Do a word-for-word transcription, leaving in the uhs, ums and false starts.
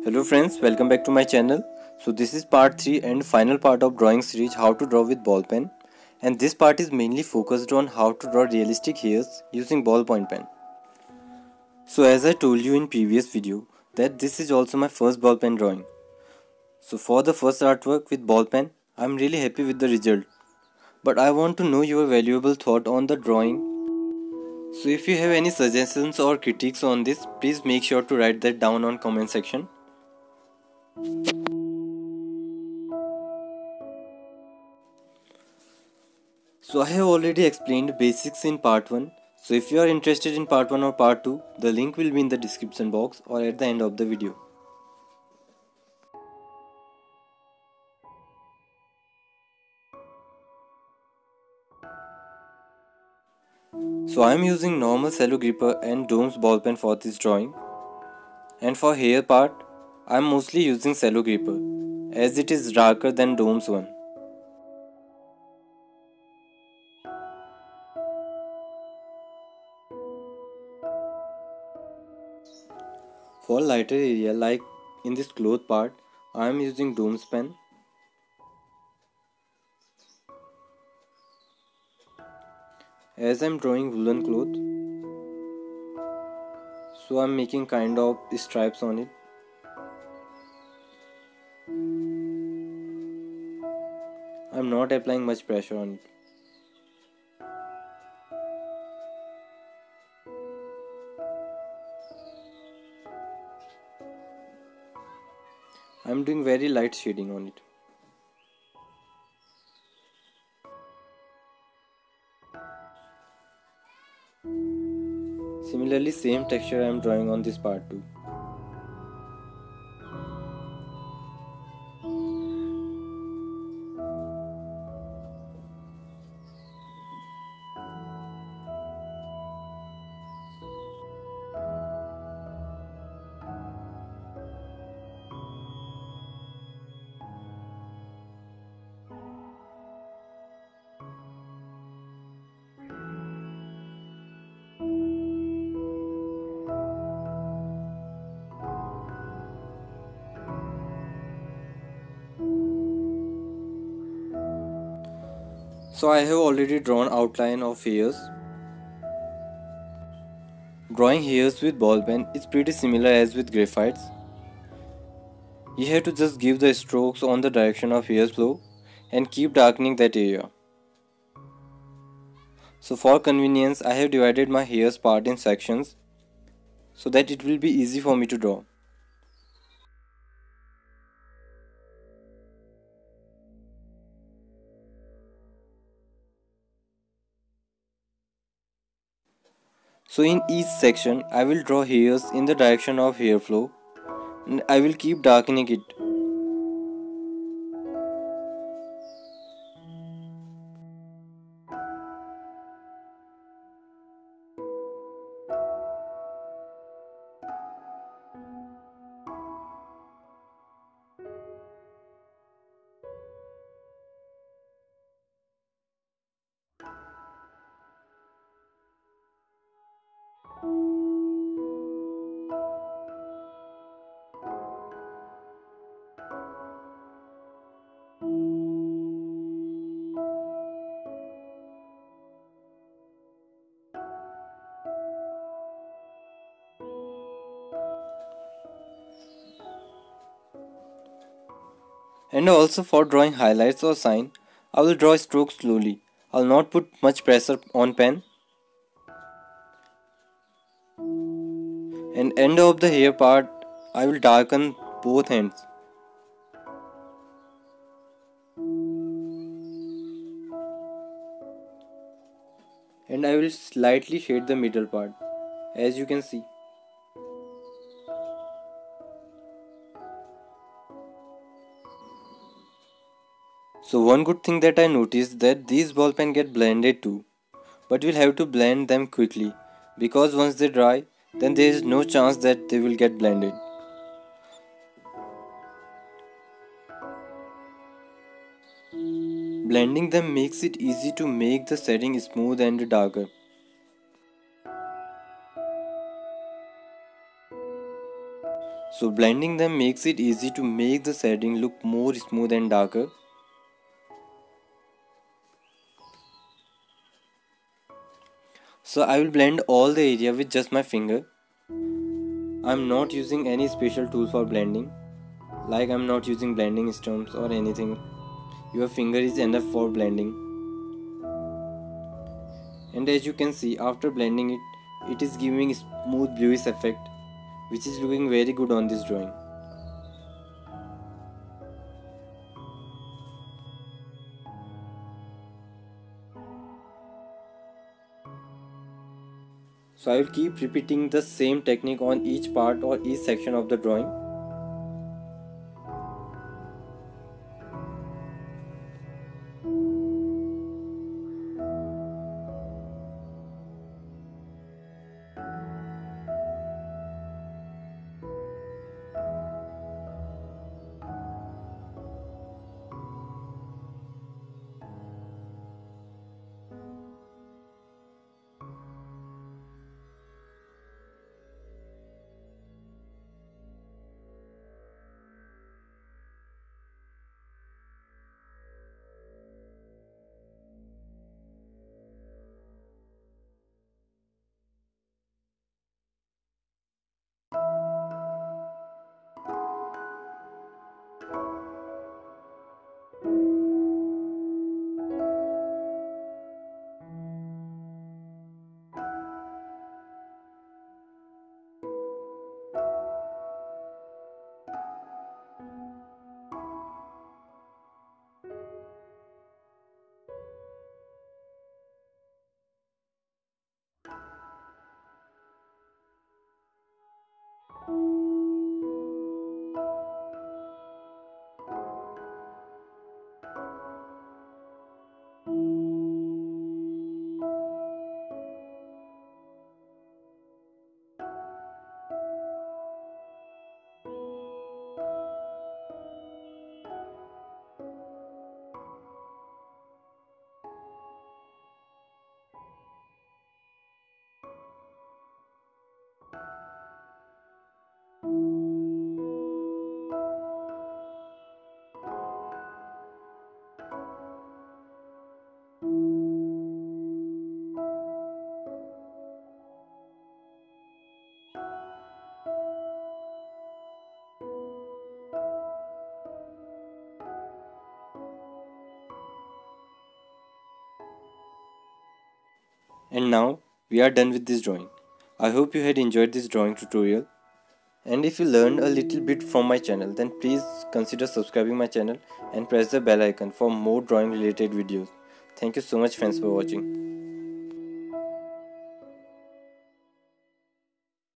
Hello friends, welcome back to my channel. So this is part three and final part of drawing series how to draw with ball pen, and this part is mainly focused on how to draw realistic hairs using ballpoint pen. So as I told you in previous video that this is also my first ball pen drawing. So for the first artwork with ball pen, I am really happy with the result. But I want to know your valuable thought on the drawing. So if you have any suggestions or critiques on this, please make sure to write that down on comment section. So I have already explained basics in part one. So if you are interested in part one or part two, the link will be in the description box or at the end of the video. So I am using normal cello gripper and dome's ball pen for this drawing. And for hair part, I am mostly using cello gripper as it is darker than dome's one. For lighter area like in this cloth part, I am using dome's pen. As I am drawing woolen cloth, so I am making kind of stripes on it. I am not applying much pressure on it. I am doing very light shading on it. Similarly, same texture I am drawing on this part too. So I have already drawn outline of hairs. Drawing hairs with ball pen is pretty similar as with graphites. You have to just give the strokes on the direction of hair flow and keep darkening that area. So for convenience, I have divided my hairs part in sections so that it will be easy for me to draw. So in each section, I will draw hairs in the direction of hair flow and I will keep darkening it. And also for drawing highlights or sign, I will draw strokes slowly. I will not put much pressure on pen. And end of the hair part, I will darken both ends. And I will slightly shade the middle part, as you can see. So one good thing that I noticed that these ball pen get blended too, but we'll have to blend them quickly because once they dry, then there is no chance that they will get blended. Blending them makes it easy to make the setting smooth and darker. So blending them makes it easy to make the shading look more smooth and darker. So I will blend all the area with just my finger. I'm not using any special tool for blending, like I'm not using blending stumps or anything. Your finger is enough for blending. And as you can see, after blending it, it is giving a smooth bluish effect, which is looking very good on this drawing. So I will keep repeating the same technique on each part or each section of the drawing. And now we are done with this drawing. I hope you had enjoyed this drawing tutorial. And if you learned a little bit from my channel, then please consider subscribing my channel and press the bell icon for more drawing related videos. Thank you so much friends for watching.